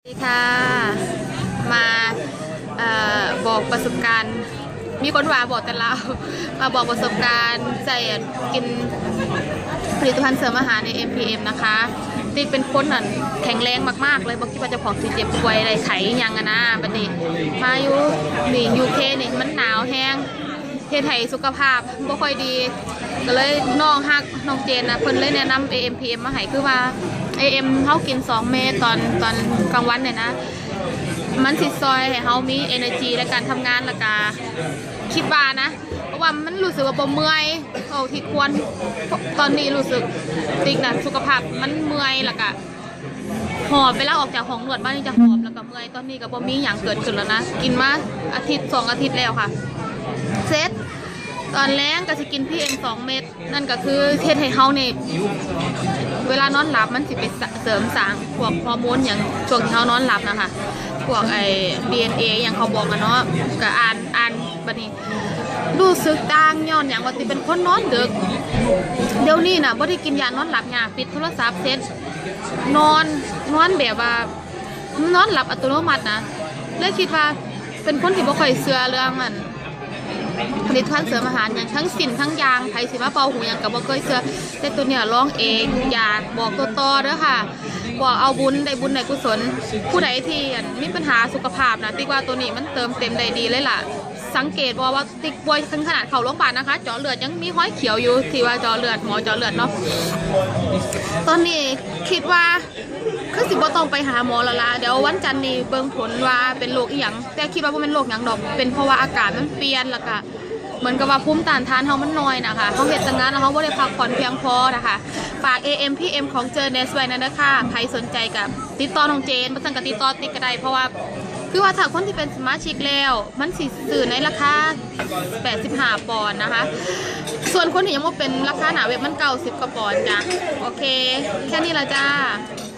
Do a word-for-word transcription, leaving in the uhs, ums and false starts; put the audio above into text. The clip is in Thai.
สวัสดีค่ะมาออบอกประสบการณ์มีคนว่าบอกแต่เรามาบอกประสบการณ์ใส่กินผลิตภัณฑ์เสริมอาหารใน เอ็ม พี เอ็ม นะคะติดเป็นคนนั่นแข็งแรงมากๆเลยบอกคิดว่าจะผอมสิเจ็บป่วยอะไรไขยังอะนะบัดนี้มาอยู่นี่ยูเคนี่มันหนาวแห้งเทไทยสุขภาพบ่ค่อยดีก็เลยน้องฮักน้องเจนนะเพิ่นเลยแนะนำ เอ็ม พี เอ็ม มาให้คือว่า เอ็ม เขากินสองเม็ดตอนตอนกลางวันเนี่ยนะมันสิซอยให้เขามี energy ในการทำงานและกาคิดว่านะเพราะว่ามันรู้สึกว่าบ่เมื่อยเอาที่ควรตอนนี้รู้สึกติ๊กนะสุขภาพมันเมื่อยและกาหอบไปแล้วออกจากห้องนวดบ้านนี่จะหอบแล้วก็เมื่อยตอนนี้ก็บ่มีอย่างเกิดขึ้นแล้วนะกินมาอาทิตย์สองอาทิตย์แล้วค่ะเซตตอนแรกก็จะกินพี่เอ็มสองเม็ดนั่นก็คือเทศให้เขาเนี่ยเวลานอนหลับมันสิไปเสริมสร้างพวกฮอร์โมนอย่างช่วงที่เขานอนหลับนะคะพวกไอ้ ดี เอ็น เอ อย่างเขาบอกกันเนาะก็อ่านอ่านบัดนี้รู้สึกต่างย้อนอย่างว่าติเป็นคนนอนดึกเดี๋ยวนี้นะบ่ได้กินยานอนหลับยาปิดโทรศัพท์เซ็ตนอนนอนแบบว่านอนหลับอัตโนมัตินะเลยคิดว่าเป็นคนที่บ่ค่อยเชื่อเรื่องมันผลิตภัณฑ์เสริมอาหารอย่างทั้งสินทั้งยางไทยสิมาเป่าหูอย่างกับบ่เคยเชื่อแต่ตัวเนี้ยร้องเองอยากบอกตัวต่อเด้อค่ะบอกเอาบุญได้บุญได้กุศลผู้ใดที่มีปัญหาสุขภาพนะติ๊กว่าตัวนี้มันเติมเต็มได้ดีเลยล่ะสังเกตว่าว่าติ๊กป่วยถึงขนาดเข้าโรงพยาบาลนะคะเจาะเลือดยังมีห้อยเขียวอยู่ที่ว่าเจาะเลือดหมอเจาะเลือดเนาะตอนนี้คิดว่าคือสิบ่ต้องไปหาหมอแล้วล่ะเดี๋ยววันจันทร์นี้เบิ่งผลว่าเป็นโรคอีหยังแต่คิดว่าบ่เป็นโรคหยังดอกเป็นเพราะว่าอากาศมันเปลี่ยนแล้วก็เหมือนกับว่าภูมิต้านทานเขามันน้อยนะคะเขาเห็นจากงานแล้วเขาไม่ได้พักผ่อนเพียงพอนะคะฝาก เอ เอ็ม พี เอ็ม ของเจอเนสไว้นะนะคะใครสนใจกับติดต่อน้องเจนมาสั่งกับติดต่อติ๊กก็ได้เพราะว่าคือว่าถ้าคนที่เป็นสมาชิกแล้วมันสิสื่อในราคาแปดสิบห้าปอนด์นะคะส่วนคนที่ยังไม่เป็นราคาหนาเว็บมันเก้าสิบกว่าปอนด์จ้ะโอเคแค่นี้ละจ้า